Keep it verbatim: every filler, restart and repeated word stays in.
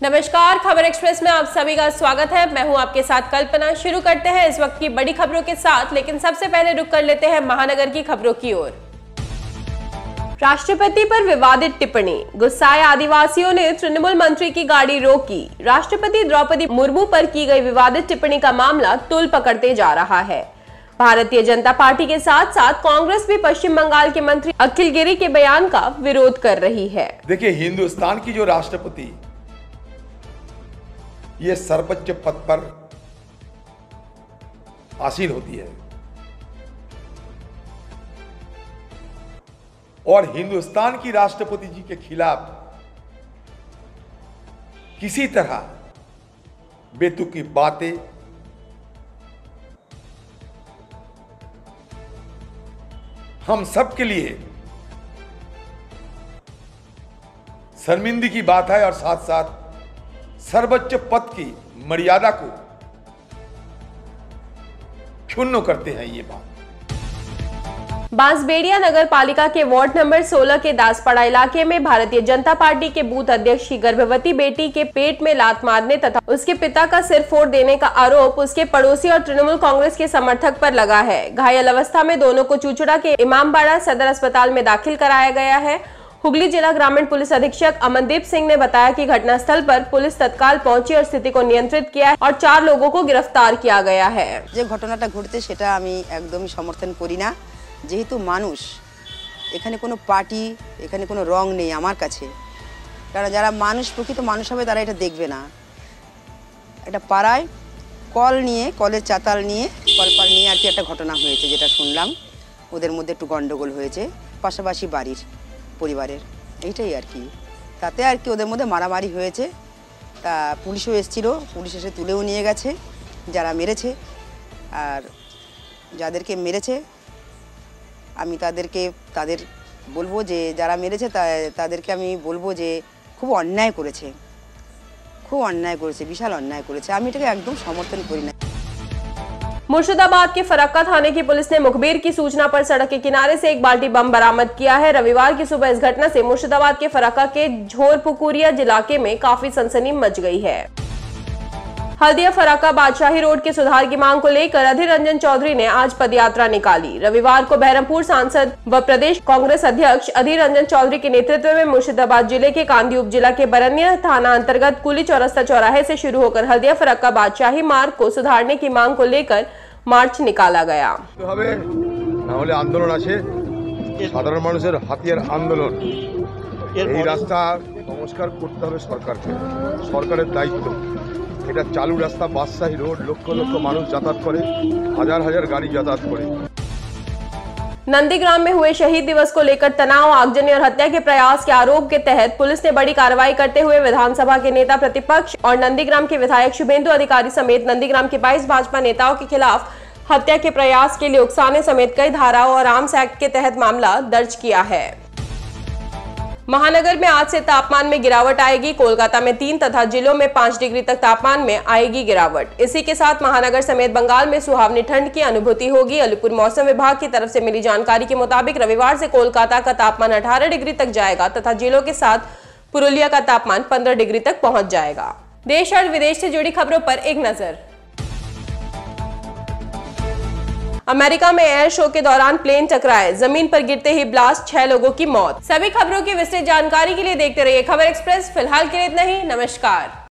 नमस्कार, खबर एक्सप्रेस में आप सभी का स्वागत है। मैं हूं आपके साथ कल्पना। शुरू करते हैं इस वक्त की बड़ी खबरों के साथ, लेकिन सबसे पहले रुक कर लेते हैं महानगर की खबरों की ओर। राष्ट्रपति पर विवादित टिप्पणी, गुस्साए आदिवासियों ने तृणमूल मंत्री की गाड़ी रोकी। राष्ट्रपति द्रौपदी मुर्मू पर की गई विवादित टिप्पणी का मामला तूल पकड़ते जा रहा है। भारतीय जनता पार्टी के साथ साथ कांग्रेस भी पश्चिम बंगाल के मंत्री अखिल गिरी के बयान का विरोध कर रही है। देखिए, हिंदुस्तान की जो राष्ट्रपति ये सर्वोच्च पद पर आसीन होती है और हिंदुस्तान की राष्ट्रपति जी के खिलाफ किसी तरह बेतुकी बातें, हम सब के लिए शर्मिंदगी की बात है और साथ साथ सर्वोच्च पद की मर्यादा को क्षुण्ण करते हैं। ये बात बांसबेड़िया नगर पालिका के वार्ड नंबर सोलह के दासपाड़ा इलाके में भारतीय जनता पार्टी के बूथ अध्यक्ष की गर्भवती बेटी के पेट में लात मारने तथा उसके पिता का सिर फोड़ देने का आरोप उसके पड़ोसी और तृणमूल कांग्रेस के समर्थक पर लगा है। घायल अवस्था में दोनों को चूचुड़ा के इमामबाड़ा सदर अस्पताल में दाखिल कराया गया है। हुगली जिला ग्रामीण पुलिस अधीक्षक अमनदीप सिंह ने बताया कि घटनास्थल पर पुलिस तत्काल पहुंची और स्थिति को नियंत्रित किया और चार लोगों को गिरफ्तार किया गया है। যে ঘটনাটা ঘটতে সেটা আমি একদমই সমর্থন করি না, যেহেতু মানুষ এখানে কোনো পার্টি এখানে কোনো রং নেই আমার কাছে, কারণ যারা মানুষ প্রকৃত মানুষ হবে তারা এটা দেখবে না। একটা পাড়ায় কল নিয়ে কলের চাতাল নিয়ে কলপার নিয়ে আর কি একটা ঘটনা হয়েছে, যেটা শুনলাম ওদের মধ্যে একটু গন্ডগোল হয়েছে পাশাপাশি বাড়ির পরিবারের, এইটাই আর কি। তাতে আর কি ওদের মধ্যে মারামারি হয়েছে। তা পুলিশও এসেছিল, পুলিশ এসে তুলেও নিয়ে গেছে যারা মেরেছে। আর যাদেরকে মেরেছে আমি তাদেরকে তাদের বলবো যে যারা মেরেছে তাদেরকে আমি বলবো যে খুব অন্যায় করেছে, খুব অন্যায় করেছে, বিশাল অন্যায় করেছে। আমি এটাকে একদম সমর্থন করি না। मुर्शिदाबाद के फरक्का थाने की पुलिस ने मुखबिर की सूचना पर सड़क के किनारे से एक बाल्टी बम बरामद किया है। रविवार की सुबह इस घटना से मुर्शिदाबाद के फरक्का के झोरपुकुरिया इलाके में काफी सनसनी मच गई है। हल्दिया फरक्का बादशाही रोड के सुधार की मांग को लेकर अधीर रंजन चौधरी ने आज पदयात्रा निकाली। रविवार को बहरमपुर सांसद व प्रदेश कांग्रेस अध्यक्ष अधीर रंजन चौधरी के नेतृत्व में मुर्शिदाबाद जिले के कांदी उपजिला के बरनिया थाना अंतर्गत कुली चौरस्ता चौराहे से शुरू होकर हल्दिया फरक्का बादशाही मार्ग को सुधारने की मांग को लेकर मार्च निकाला गया। आंदोलन साधारण मानुषेर हाथियार आंदोलन, এই রাস্তা সংস্কার করতে হবে সরকারকে, সরকারের দায়িত্ব। এটা চালু রাস্তা, বাদশাহী রোড, লক্ষ লক্ষ মানুষ যাতায়াত করে, হাজার হাজার গাড়ি যাতায়াত করে। नंदीग्राम में हुए शहीद दिवस को लेकर तनाव, आगजनी और हत्या के प्रयास के आरोप के तहत पुलिस ने बड़ी कार्रवाई करते हुए विधानसभा के नेता प्रतिपक्ष और नंदीग्राम के विधायक शुभेंदु अधिकारी समेत नंदीग्राम के बाईस भाजपा नेताओं के खिलाफ हत्या के प्रयास के लिए उकसाने समेत कई धाराओं और आर्म्स एक्ट के तहत मामला दर्ज किया है। महानगर में आज से तापमान में गिरावट आएगी। कोलकाता में तीन तथा जिलों में पाँच डिग्री तक तापमान में आएगी गिरावट। इसी के साथ महानगर समेत बंगाल में सुहावनी ठंड की अनुभूति होगी। अलीपुर मौसम विभाग की तरफ से मिली जानकारी के मुताबिक रविवार से कोलकाता का तापमान अठारह डिग्री तक जाएगा तथा जिलों के साथ पुरुलिया का तापमान पंद्रह डिग्री तक पहुंच जाएगा। देश और विदेश से जुड़ी खबरों पर एक नजर। अमेरिका में एयर शो के दौरान प्लेन टकराए, जमीन पर गिरते ही ब्लास्ट, छह लोगों की मौत। सभी खबरों की विस्तृत जानकारी के लिए देखते रहिए खबर एक्सप्रेस। फिलहाल के लिए इतना ही, नमस्कार।